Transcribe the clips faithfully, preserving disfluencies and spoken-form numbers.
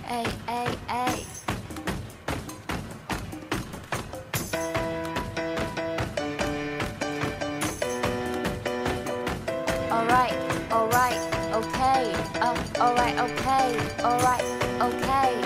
Ay, ay, ay. Alright, alright, okay. Oh, alright, okay. Alright, okay.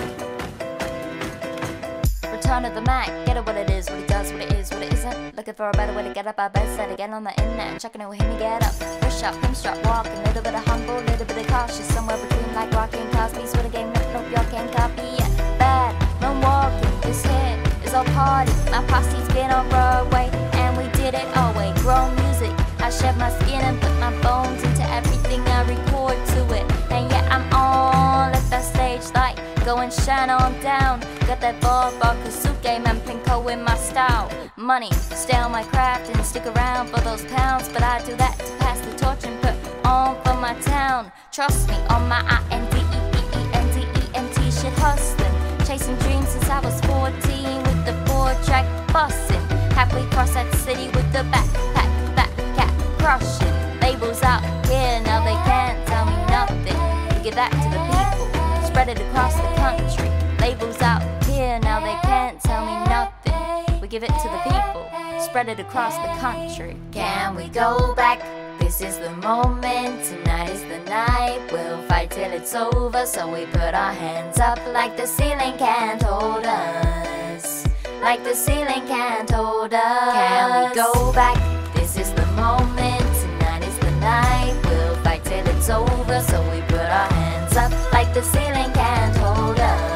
Return of the Mac, get it what it is, what it does, what it is, what it isn't. Looking for a better way to get up our bed, set again on the internet and checking it with him to get up. Push up, him strut walk, a little bit of humble, a little bit of cautious. Somewhere between like Rocky and Cosby's with a game, nope, nope, y'all can't copy yet. Bad, no walking, this here is our party. My posse's been on Broadway, and we did it all way. Grown music, I shed my skin and put my bones into everything I record to it. And yeah, I'm all at that stage like go and shine on down. Got that ball, Kasuke, man, Pinko in my style. Money, stay on my craft and stick around for those pounds. But I do that to pass the torch and put on for my town. Trust me, on my I N D E E E N D E N T shit hustling. Chasing dreams since I was fourteen with the four-track bussin'. Halfway across that city with the backpack, back cat crushing. Labels out here, now they can't tell me nothing. We give that to the people, spread it across the country. Labels out here, now they can't tell me nothing. We give it to the people, spread it across the country. Can we go back? This is the moment, tonight is the night. We'll fight till it's over, so we put our hands up like the ceiling can't hold us. Like the ceiling can't hold us. Can we go back? This is the moment, tonight is the night. We'll fight till it's over, so we put our hands up like the ceiling can't hold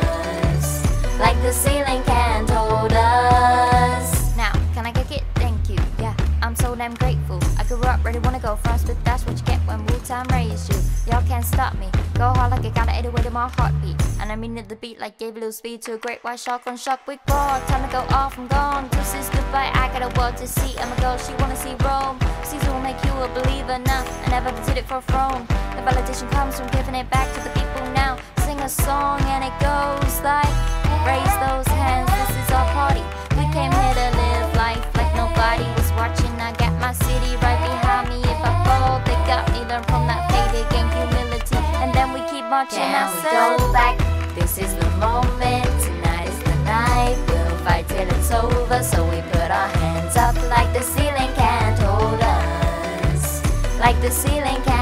us. Like the ceiling can't hold us. Now, can I kick it? Thank you, yeah, I'm so damn grateful. I grew up ready, wanna go fast, but that's what you get when Wu-Tang raised you. Y'all can't stop me, go hard like I got it away to my heartbeat. And I mean it the beat like gave a little speed to a great white shark on shark week roar. Time to go off, I'm gone, deuces goodbye, I got a world to see. I'm a girl, she wanna see Rome. Caesar will make you a believer now, I never did it for a throne. The validation comes from giving it back to the people now. Sing a song and it goes like, raise those hands, this is our party. We came here to live life like nobody was watching. I got my city right behind me. If I fall, they got me. Learn from that faded game, humility, and then we keep marching. Can we go back? This is the moment, tonight is the night. We'll fight till it's over, so we put our hands up like the ceiling can't hold us. Like the ceiling can't